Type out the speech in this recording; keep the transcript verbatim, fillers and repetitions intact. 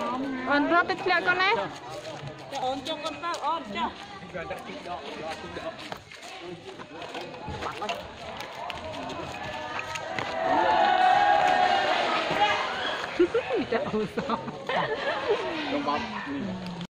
Ôn rớt cái lẹ con này. Ôn cho con tao ôn cho. Trời ơi sao.